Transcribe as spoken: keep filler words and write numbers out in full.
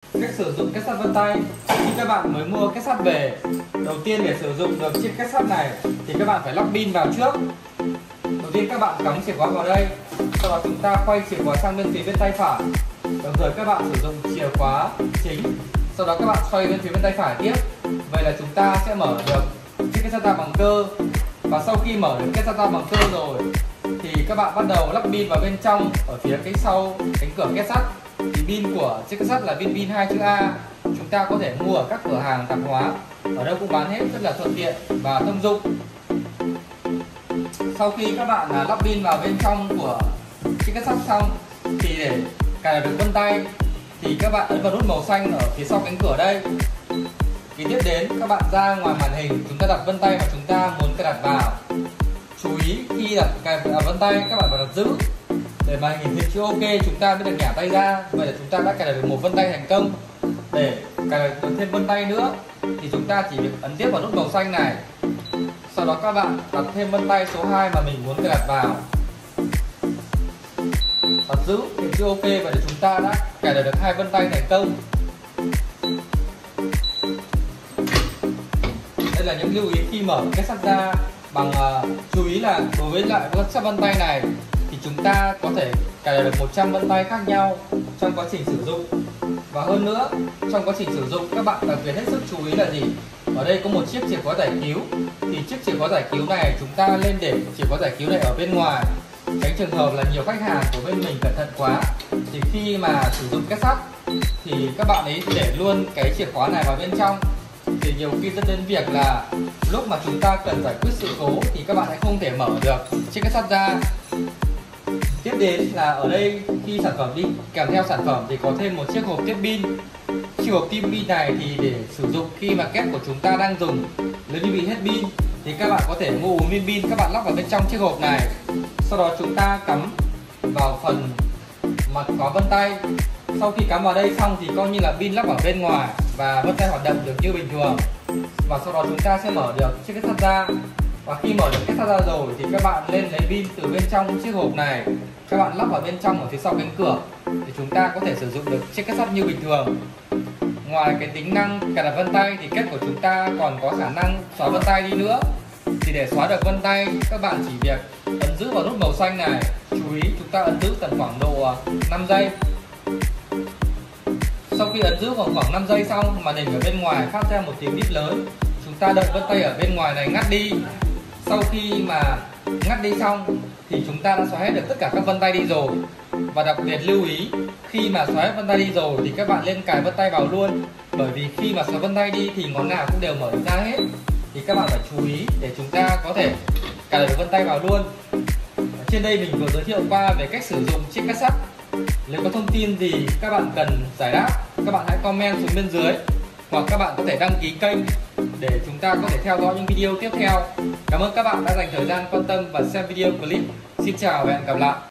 Cách sử dụng két sắt vân tay. Khi các bạn mới mua két sắt về, đầu tiên để sử dụng được chiếc két sắt này thì các bạn phải lắp pin vào trước. Đầu tiên các bạn cắm chìa khóa vào đây, sau đó chúng ta quay chìa khóa sang bên phía bên tay phải. Đồng thời các bạn sử dụng chìa khóa chính, sau đó các bạn xoay bên phía bên tay phải tiếp. Vậy là chúng ta sẽ mở được chiếc két sắt ra bằng cơ. Và sau khi mở được két sắt ra bằng cơ rồi thì các bạn bắt đầu lắp pin vào bên trong ở phía cánh sau cánh cửa két sắt. Thì pin của chiếc két sắt là pin pin hai chữ A, chúng ta có thể mua ở các cửa hàng tạp hóa, ở đâu cũng bán hết, rất là thuận tiện và thông dụng. Sau khi các bạn lắp pin vào bên trong của chiếc két sắt xong thì để cài được vân tay thì các bạn ấn vào nút màu xanh ở phía sau cánh cửa đây. Thì tiếp đến các bạn ra ngoài màn hình, chúng ta đặt vân tay mà chúng ta muốn cài đặt vào. Chú ý khi đặt cài vào vân tay các bạn phải đặt giữ để mà nhìn thấy chữ OK chúng ta mới được nhả tay ra. Vậy là chúng ta đã cài được một vân tay thành công. Để cài được thêm vân tay nữa thì chúng ta chỉ việc ấn tiếp vào nút màu xanh này. Sau đó các bạn đặt thêm vân tay số hai mà mình muốn cài đặt vào, đặt giữ hiện chữ OK. Vậy là chúng ta đã cài được hai vân tay thành công. Đây là những lưu ý khi mở két sắt ra. Bằng uh, chú ý là đối với lại két sắt vân tay này thì chúng ta có thể cài được một trăm vân tay khác nhau trong quá trình sử dụng. Và hơn nữa, trong quá trình sử dụng các bạn đặc biệt hết sức chú ý là gì? Ở đây có một chiếc chìa khóa giải cứu. Thì chiếc chìa khóa giải cứu này chúng ta lên để chìa khóa giải cứu này ở bên ngoài, tránh trường hợp là nhiều khách hàng của bên mình cẩn thận quá thì khi mà sử dụng két sắt thì các bạn ấy để luôn cái chìa khóa này vào bên trong, thì nhiều khi dẫn đến việc là lúc mà chúng ta cần giải quyết sự cố thì các bạn sẽ không thể mở được chiếc két sắt ra. Tiếp đến là ở đây khi sản phẩm đi kèm theo sản phẩm thì có thêm một chiếc hộp tiếp pin. Chiếc hộp tiếp pin này thì để sử dụng khi mà két của chúng ta đang dùng, nếu như bị hết pin thì các bạn có thể mua uống viên pin, các bạn lắp vào bên trong chiếc hộp này. Sau đó chúng ta cắm vào phần mặt khóa vân tay. Sau khi cắm vào đây xong thì coi như là pin lắp ở bên ngoài và vân tay hoạt động được như bình thường. Và sau đó chúng ta sẽ mở được chiếc két sắt ra. Và khi mở được két sắt ra rồi thì các bạn lên lấy pin từ bên trong chiếc hộp này, các bạn lắp vào bên trong ở phía sau cánh cửa thì chúng ta có thể sử dụng được chiếc két sắt như bình thường. Ngoài cái tính năng cài đặt vân tay thì két của chúng ta còn có khả năng xóa vân tay đi nữa. Thì để xóa được vân tay các bạn chỉ việc ấn giữ vào nút màu xanh này. Chú ý chúng ta ấn giữ tầm khoảng độ năm giây. Sau khi ấn giữ khoảng khoảng năm giây xong, màn hình ở bên ngoài phát ra một tiếng bíp lớn. Chúng ta đợi vân tay ở bên ngoài này ngắt đi. Sau khi mà ngắt đi xong thì chúng ta đã xóa hết được tất cả các vân tay đi rồi. Và đặc biệt lưu ý, khi mà xóa hết vân tay đi rồi thì các bạn lên cài vân tay vào luôn. Bởi vì khi mà xóa vân tay đi thì ngón nào cũng đều mở được ra hết. Thì các bạn phải chú ý để chúng ta có thể cài được vân tay vào luôn. Trên đây mình vừa giới thiệu qua về cách sử dụng chiếc két sắt. Nếu có thông tin gì các bạn cần giải đáp, các bạn hãy comment xuống bên dưới, hoặc các bạn có thể đăng ký kênh để chúng ta có thể theo dõi những video tiếp theo. Cảm ơn các bạn đã dành thời gian quan tâm và xem video clip. Xin chào và hẹn gặp lại.